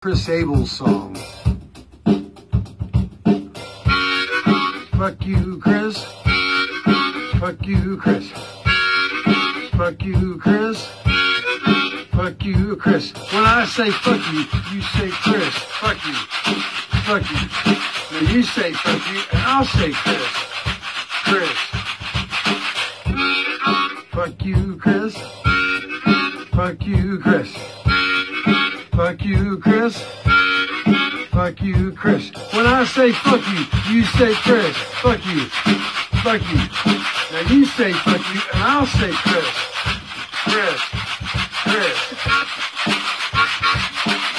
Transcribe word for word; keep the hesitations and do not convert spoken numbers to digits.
Chris Abel's song. Fuck you, Chris. Fuck you, Chris. Fuck you, Chris. Fuck you, Chris. When I say fuck you, you say Chris. Fuck you. Fuck you. Now you say fuck you, and I'll say Chris. Chris. Fuck you, Chris. Fuck you, Chris. Fuck you, Chris. Fuck you, Chris. When I say fuck you, you say Chris. Fuck you. Fuck you. Now you say fuck you, and I'll say Chris. Chris. Chris.